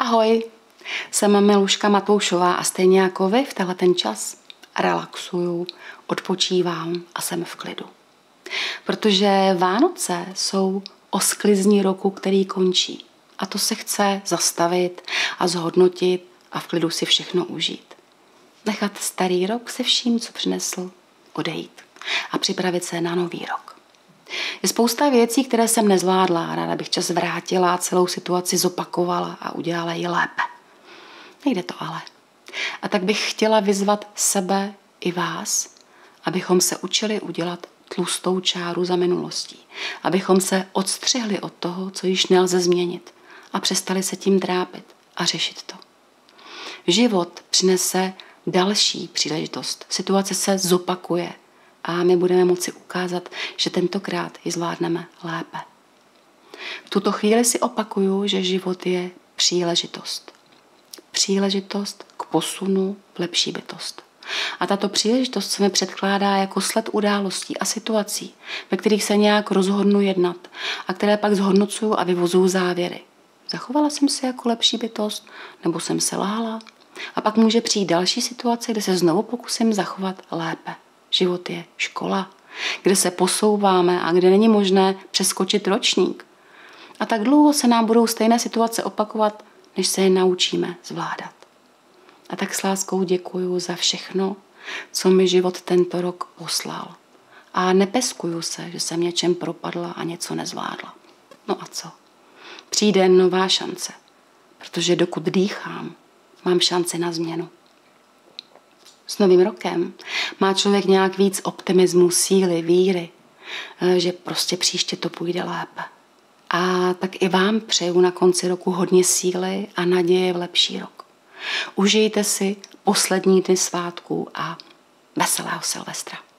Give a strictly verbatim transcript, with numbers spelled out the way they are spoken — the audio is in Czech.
Ahoj, jsem Miluška Matoušová a stejně jako vy v tenhle ten čas relaxuju, odpočívám a jsem v klidu. Protože Vánoce jsou o sklizni roku, který končí. A to se chce zastavit a zhodnotit a v klidu si všechno užít. Nechat starý rok se vším, co přinesl, odejít a připravit se na nový rok. Je spousta věcí, které jsem nezvládla. Ráda bych čas vrátila, celou situaci zopakovala a udělala ji lépe. Nejde to ale. A tak bych chtěla vyzvat sebe i vás, abychom se učili udělat tlustou čáru za minulostí. Abychom se odstřihli od toho, co již nelze změnit a přestali se tím trápit a řešit to. Život přinese další příležitost. Situace se zopakuje a my budeme moci ukázat, že tentokrát ji zvládneme lépe. V tuto chvíli si opakuju, že život je příležitost. Příležitost k posunu v lepší bytost. A tato příležitost se mi předkládá jako sled událostí a situací, ve kterých se nějak rozhodnu jednat a které pak zhodnocuju a vyvozuju závěry. Zachovala jsem se jako lepší bytost, nebo jsem se lhala? A pak může přijít další situace, kde se znovu pokusím zachovat lépe. Život je škola, kde se posouváme a kde není možné přeskočit ročník. A tak dlouho se nám budou stejné situace opakovat, než se je naučíme zvládat. A tak s láskou děkuju za všechno, co mi život tento rok poslal. A nepeskuju se, že jsem něčem propadla a něco nezvládla. No a co? Přijde nová šance, protože dokud dýchám, mám šanci na změnu. S novým rokem má člověk nějak víc optimismu, síly, víry, že prostě příště to půjde lépe. A tak i vám přeju na konci roku hodně síly a naděje v lepší rok. Užijte si poslední dny svátků a veselého Silvestra.